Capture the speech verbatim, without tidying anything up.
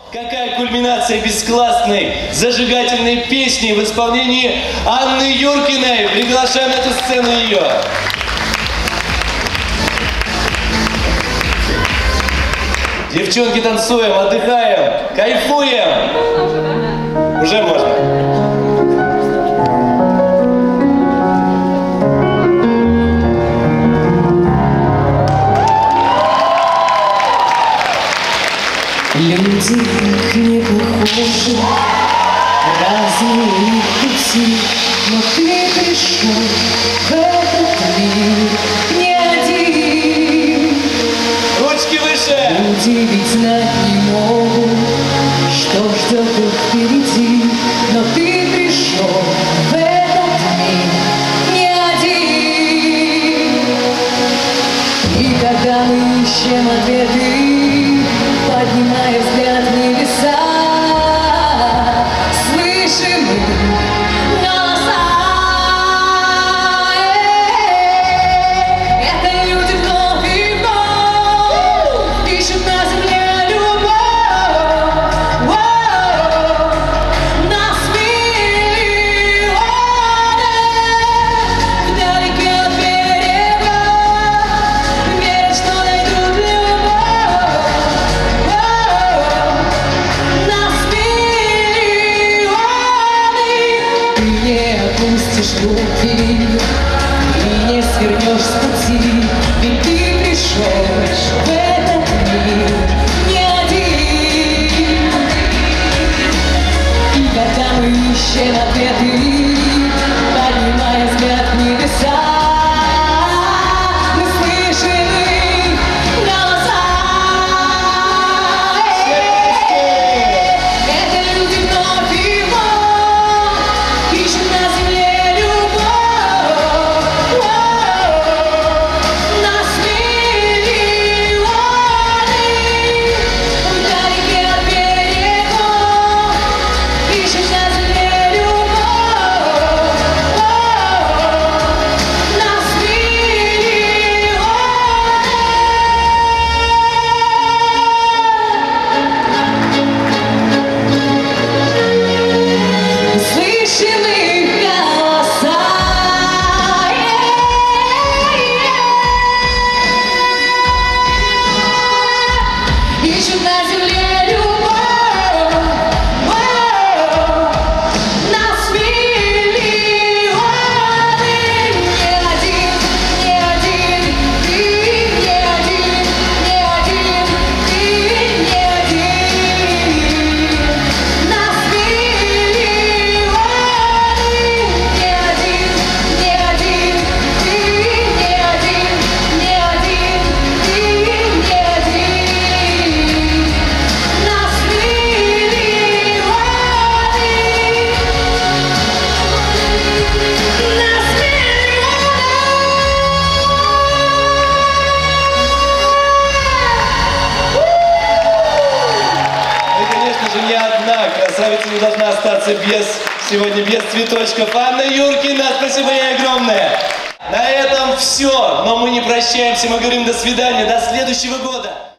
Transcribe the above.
Какая кульминация бесклассной, зажигательной песни в исполнении Анны Юркиной. Приглашаем на эту сцену ее. Девчонки, танцуем, отдыхаем, кайфуем. Уже можно. Люди так не похожи, разные пути, но ты пришел в этот мир не один. Ручки выше! Люди ведь знать не могут, что ждет их впереди, но ты пришел в этот мир не один. И когда мы ищем ответы, поднимая взгляд в небеса, слышим мы голоса. Это люди вновь и вновь ищут на земле любовь. Нас миллионы вдалеке от берега верят, что найдут любовь. Опустишь руки и не свернешь с пути, ведь ты пришел в этот мир не один. И когда мы ищем ответы, поднимая взгляд в небеса, мы слышим их голоса. Это люди вновь и вновь ищут на земле любовь. Нас миллионы вдалеке от берегов ищут на земле любовь. Нас миллионы. Слышим их голоса. Ищут на земле любовь. Нас миллионы. Не один, не один, ты не один, не один, ты не один. Нас миллионы. Не один, не один, ты не один, не один, ты не один. Нас миллионы. Нас Ну и, конечно же, не одна красавица не должна остаться без, сегодня без цветочков. Анна Юркина, спасибо ей огромное. На этом все, но мы не прощаемся, мы говорим до свидания, до следующего года.